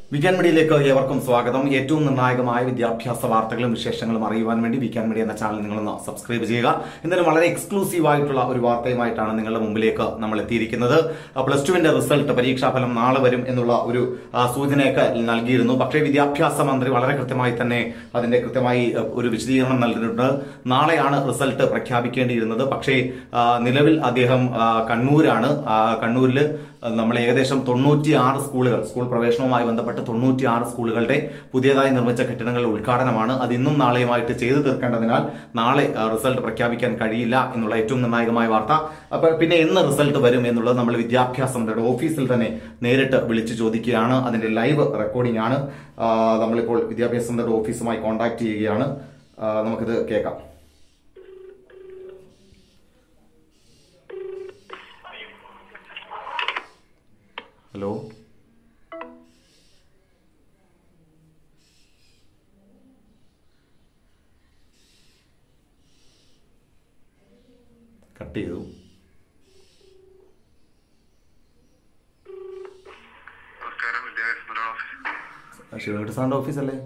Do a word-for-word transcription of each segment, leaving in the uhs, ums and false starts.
Weekend മീഡിയയിലേക്ക് ഏവർക്കും സ്വാഗതം. ഏറ്റവും നിർണായകമായ വിദ്യാഭ്യാസ വാർത്തകളും വിശേഷങ്ങളും അറിയുവാൻ വേണ്ടി വീക്കെൻഡ് മീഡിയ എന്ന ചാനൽ നിങ്ങളൊന്ന് സബ്സ്ക്രൈബ് ചെയ്യുക. എന്തായാലും വളരെ എക്സ്ക്ലൂസീവ് ആയിട്ടുള്ള ഒരു വാർത്തയുമായിട്ടാണ് നിങ്ങളുടെ മുമ്പിലേക്ക് നമ്മൾ എത്തിയിരിക്കുന്നത്. പ്ലസ് ടുവിന്റെ റിസൾട്ട് പരീക്ഷാഫലം നാളെ വരും എന്നുള്ള ഒരു സൂചനയൊക്കെ നൽകിയിരുന്നു. പക്ഷേ വിദ്യാഭ്യാസ മന്ത്രി വളരെ കൃത്യമായി തന്നെ അതിന്റെ കൃത്യമായി ഒരു വിശദീകരണം നൽകിയിട്ടുണ്ട്. നാളെയാണ് റിസൾട്ട് പ്രഖ്യാപിക്കേണ്ടിയിരുന്നത്. പക്ഷേ നിലവിൽ അദ്ദേഹം കണ്ണൂരാണ്. കണ്ണൂരിൽ നമ്മൾ ഏകദേശം തൊണ്ണൂറ്റിയാറ് സ്കൂളുകൾ സ്കൂൾ പ്രവേശനവുമായി ബന്ധപ്പെട്ട് തൊണ്ണൂറ്റിയാറ് സ്കൂളുകളുടെ പുതിയതായി നിർമ്മിച്ച കെട്ടിടങ്ങളുടെ ഉദ്ഘാടനമാണ്. അത് ഇന്നും നാളെയുമായിട്ട് ചെയ്തു തീർക്കേണ്ടതിനാൽ നാളെ റിസൾട്ട് പ്രഖ്യാപിക്കാൻ കഴിയില്ല എന്നുള്ള ഏറ്റവും നിർണായകമായ വാർത്ത. അപ്പോൾ പിന്നെ എന്ന് റിസൾട്ട് വരും എന്നുള്ളത് നമ്മൾ വിദ്യാഭ്യാസ മന്ത്രിയുടെ ഓഫീസിൽ തന്നെ നേരിട്ട് വിളിച്ചു ചോദിക്കുകയാണ്. അതിന്റെ ലൈവ് റെക്കോർഡിംഗ് ആണ്. നമ്മളിപ്പോൾ വിദ്യാഭ്യാസ മന്ത്രിയുടെ ഓഫീസുമായി കോൺടാക്ട് ചെയ്യുകയാണ്. നമുക്കിത് കേൾക്കാം. ഹലോ, കട്ട് ചെയ്തു. ശിവൻകുട്ടി സാറിന്റെ ഓഫീസല്ലേ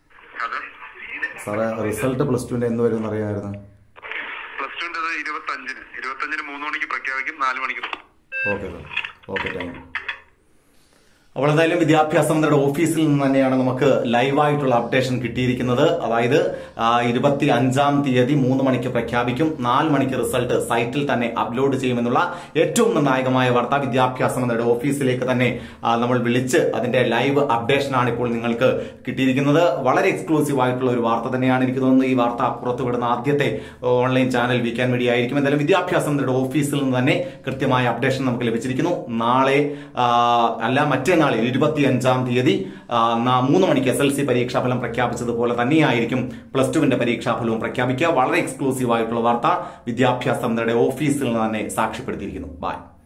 സാറേ? റിസൾട്ട് പ്ലസ് ടുവിന്റെ എന്ന് വരും അറിയാമായിരുന്നു. പ്ലസ് ടുവിന്റെ ഇരുപത്തി അഞ്ചിന് ഇരുപത്തി അഞ്ചിന് മൂന്ന് മണിക്ക് പ്രഖ്യാപിക്കും, നാല് മണിക്ക്. Okay sir, okay, thank you. അപ്പോൾ എന്തായാലും വിദ്യാഭ്യാസ മന്ത്രിയുടെ ഓഫീസിൽ നിന്ന് തന്നെയാണ് നമുക്ക് ലൈവായിട്ടുള്ള അപ്ഡേഷൻ കിട്ടിയിരിക്കുന്നത്. അതായത് ഇരുപത്തി അഞ്ചാം തീയതി മൂന്ന് മണിക്ക് പ്രഖ്യാപിക്കും, നാല് മണിക്ക് റിസൾട്ട് സൈറ്റിൽ തന്നെ അപ്ലോഡ് ചെയ്യുമെന്നുള്ള ഏറ്റവും നിർണായകമായ വാർത്ത വിദ്യാഭ്യാസ മന്ത്രിയുടെ ഓഫീസിലേക്ക് തന്നെ നമ്മൾ വിളിച്ച് അതിന്റെ ലൈവ് അപ്ഡേഷനാണ് ഇപ്പോൾ നിങ്ങൾക്ക് കിട്ടിയിരിക്കുന്നത്. വളരെ എക്സ്ക്ലൂസീവ് ആയിട്ടുള്ള ഒരു വാർത്ത തന്നെയാണ്. എനിക്ക് തോന്നുന്നു ഈ വാർത്ത പുറത്തുവിടുന്ന ആദ്യത്തെ ഓൺലൈൻ ചാനൽ വീക്കെൻഡ് മീഡിയ ആയിരിക്കും. എന്തായാലും വിദ്യാഭ്യാസ മന്ത്രിയുടെ ഓഫീസിൽ നിന്ന് തന്നെ കൃത്യമായ അപ്ഡേഷൻ നമുക്ക് ലഭിച്ചിരിക്കുന്നു. നാളെ അല്ല മറ്റേ നാളിൽ ഇരുപത്തി അഞ്ചാം തീയതി മൂന്ന് മണിക്ക് എസ് എൽ സി പരീക്ഷാഫലം പ്രഖ്യാപിച്ചതുപോലെ തന്നെയായിരിക്കും പ്ലസ് ടുവിന്റെ പരീക്ഷാഫലവും പ്രഖ്യാപിക്കുക. വളരെ എക്സ്ക്ലൂസീവ് ആയിട്ടുള്ള വാർത്ത വിദ്യാഭ്യാസ മന്ത്രിയുടെ ഓഫീസിൽ നിന്ന് തന്നെ സാക്ഷ്യപ്പെടുത്തിയിരിക്കുന്നു. ബൈ.